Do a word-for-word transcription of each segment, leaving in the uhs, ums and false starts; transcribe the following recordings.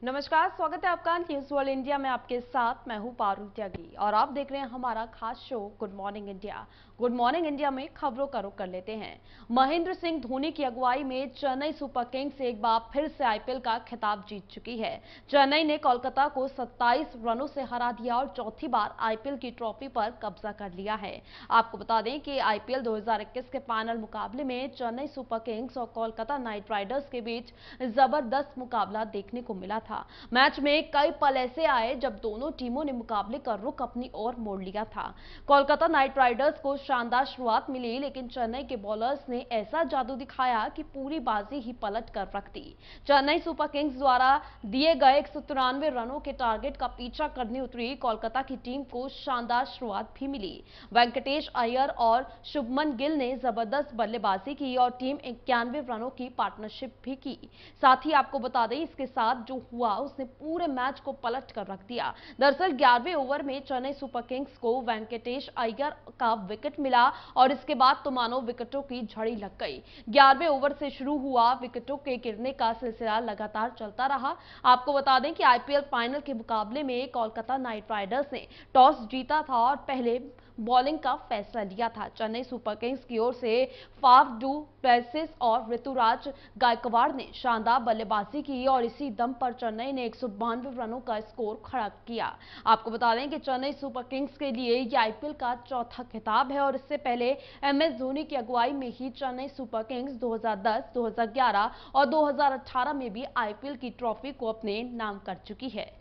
नमस्कार, स्वागत है आपका न्यूज़ वर्ल्ड इंडिया में। आपके साथ मैं हूं पारुल त्यागी और आप देख रहे हैं हमारा खास show good morning India. Good morning India में खबरों का रुख कर लेते हैं। महेंद्र सिंह धोनी की अगुवाई में चेन्नई सुपर किंग्स एक बार फिर से आईपीएल का खिताब जीत चुकी है। चेन्नई ने कोलकाता को सत्ताईस रनों से हरा दिया और चौथी बार आईपीएल की ट्रॉफी पर कब्जा कर लिया है। आपको बता दें कि आईपीएल दो हज़ार इक्कीस के फाइनल मुकाबले में चेन्नई सुपर किंग्स और कोलकाता नाइट राइडर्स के बीच जबरदस्त मुकाबला देखने को मिला था। मैच में कई पल ऐसे आए जब दोनों टीमों ने मुकाबले का रुख अपनी ओर मोड़ लिया था। कोलकाता नाइट राइडर्स को शानदार शुरुआत मिली, लेकिन चेन्नई के बॉलर्स ने ऐसा जादू दिखाया कि पूरी बाजी ही पलट कर रख दी। चेन्नई सुपर किंग्स द्वारा दिए गए एक सौ तिरानवे रनों के टारगेट का पीछा करने उतरी कोलकाता की टीम को शानदार शुरुआत भी मिली। वेंकटेश अय्यर और शुभमन गिल ने जबरदस्त बल्लेबाजी की और टीम इक्यानवे रनों की पार्टनरशिप भी की। साथ ही आपको बता दें, इसके साथ जो हुआ उसने पूरे मैच को पलट कर रख दिया। दरअसल ग्यारहवें ओवर में चेन्नई सुपर किंग्स को वेंकटेश अय्यर का विकेट मिला और इसके बाद तो मानो विकेटों की झड़ी लग गई। ग्यारहवें ओवर से शुरू हुआ विकेटों के गिरने का सिलसिला लगातार चलता रहा। आपको बता दें कि आईपीएल फाइनल के मुकाबले में कोलकाता नाइट राइडर्स ने टॉस जीता था और पहले बॉलिंग का फैसला लिया था। चेन्नई सुपर किंग्स की ओर से फाफ डू प्लेसिस और ऋतुराज गायकवाड़ ने शानदार बल्लेबाजी की और इसी दम पर चेन्नई ने एक सौ बानवे रनों का स्कोर खड़ा किया। आपको बता दें कि चेन्नई सुपर किंग्स के लिए यह आईपीएल का चौथा खिताब है और इससे पहले एम एस धोनी की अगुवाई में ही चेन्नई सुपर किंग्स दो हज़ार दस, दो हज़ार ग्यारह और दो हज़ार अठारह में भी आईपीएल की ट्रॉफी को अपने नाम कर चुकी है।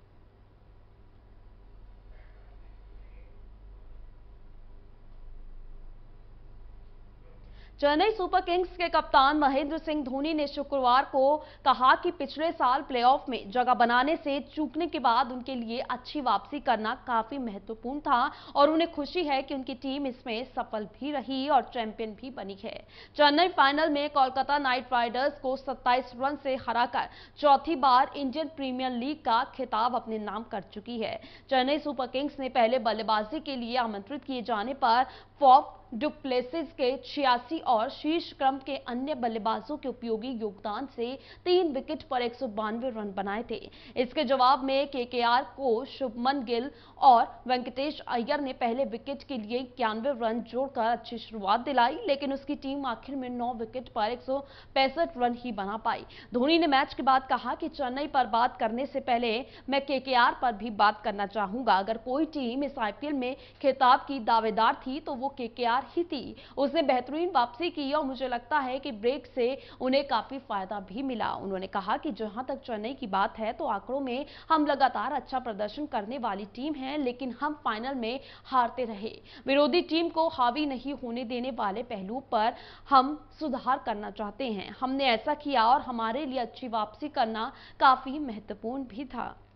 चेन्नई सुपर किंग्स के कप्तान महेंद्र सिंह धोनी ने शुक्रवार को कहा कि पिछले साल प्लेऑफ में जगह बनाने से चूकने के बाद उनके लिए अच्छी वापसी करना काफी महत्वपूर्ण था और उन्हें खुशी है कि उनकी टीम इसमें सफल भी रही और चैंपियन भी बनी है। चेन्नई फाइनल में कोलकाता नाइट राइडर्स को सत्ताईस रन से हराकर चौथी बार इंडियन प्रीमियर लीग का खिताब अपने नाम कर चुकी है। चेन्नई सुपर किंग्स ने पहले बल्लेबाजी के लिए आमंत्रित किए जाने पर फाफ डू प्लेसिस के छियासी और शीर्ष क्रम के अन्य बल्लेबाजों के उपयोगी योगदान से तीन विकेट पर एक सौ बानवे रन बनाए थे। इसके जवाब में केकेआर को शुभमन गिल और वेंकटेश अय्यर ने पहले विकेट के लिए इक्यानवे रन जोड़कर अच्छी शुरुआत दिलाई, लेकिन उसकी टीम आखिर में नौ विकेट पर एक सौ पैंसठ रन ही बना पाई। धोनी ने मैच के बाद कहा कि चेन्नई पर बात करने से पहले मैं केकेआर पर भी बात करना चाहूंगा। अगर कोई टीम इस आईपीएल में खिताब की दावेदार थी तो वो केकेआर ही थी। उसने बेहतरीन वापसी की और मुझे लगता है कि ब्रेक से उन्हें काफी फायदा भी मिला। उन्होंने कहा कि जहां तक चेन्नई की बात है तो आंकड़ों में हम लगातार अच्छा प्रदर्शन करने वाली टीम है, लेकिन हम फाइनल में हारते रहे। विरोधी टीम को हावी नहीं होने देने वाले पहलू पर हम सुधार करना चाहते हैं। हमने ऐसा किया और हमारे लिए अच्छी वापसी करना काफी महत्वपूर्ण भी था।